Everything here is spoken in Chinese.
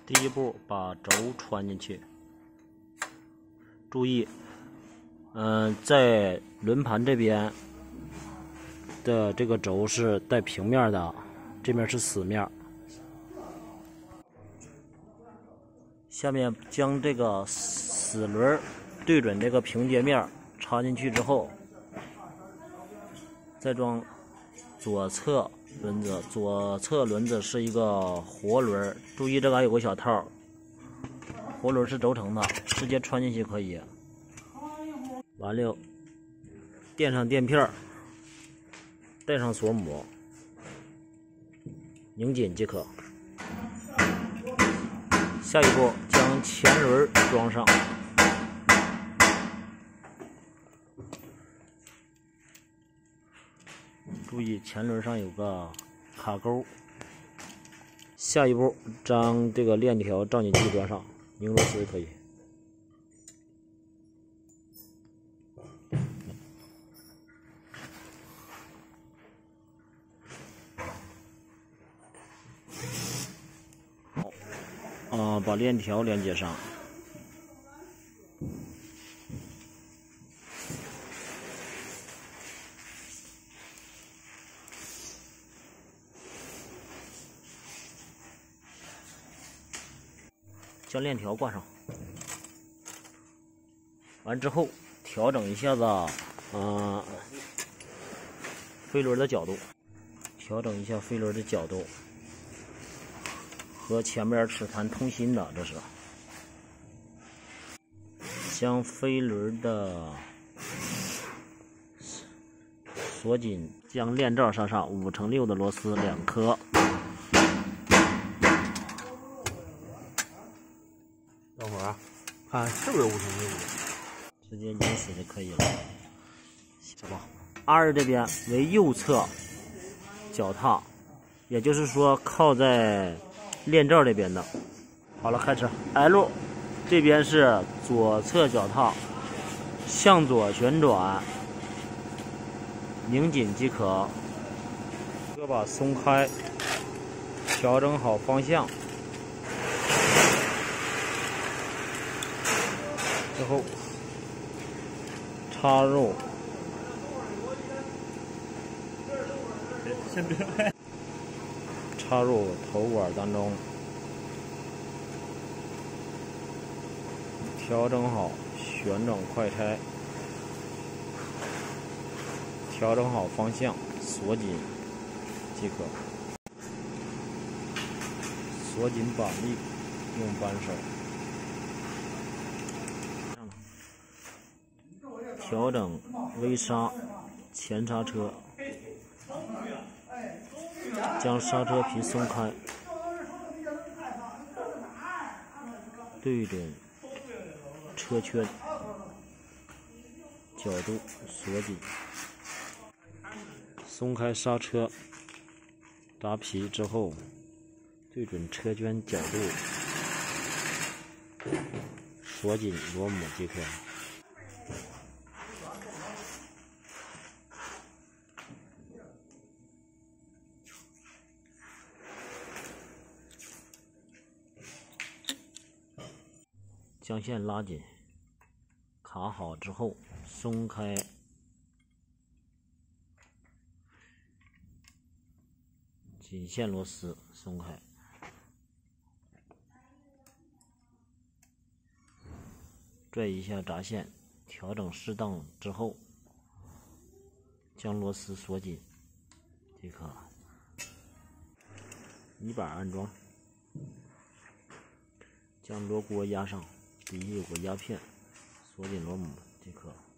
第一步，把轴穿进去。注意，在轮盘这边的这个轴是带平面的，这面是死面。下面将这个死轮对准这个平接面插进去之后，再装左侧轮子。左侧轮子是一个活轮，注意这个还有个小套，活轮是轴承的，直接穿进去可以。完了，垫上垫片，带上锁母，拧紧即可。下一步，将前轮装上。注意前轮上有个卡钩。下一步，将这个链条照进去装上，拧螺丝可以。把链条连接上。将链条挂上。完之后，调整一下子，飞轮的角度，调整一下飞轮的角度。和前面齿盘通心的，这是将飞轮的锁紧，将链罩上5×6的螺丝2颗。 等会儿啊，看是不是5×6的， 直接拧死就可以了，是吧？2这边为右侧脚踏，也就是说靠在链罩这边的。好了，开始。L 这边是左侧脚踏，向左旋转，拧紧即可。车把松开，调整好方向之后，插入。 先别拍。 插入头管当中，调整好旋转快拆，调整好方向，锁紧即可。锁紧把力，用扳手。调整微刹，前刹车。将刹车皮松开，对准车圈，角度锁紧，松开刹车扎皮之后，对准车圈角度锁紧螺母即可。将线拉紧，卡好之后松开，紧线螺丝松开，拽一下闸线，调整适当之后，将螺丝锁紧即可。泥板安装，将螺锅压上。底下有个压片，锁紧螺母即可。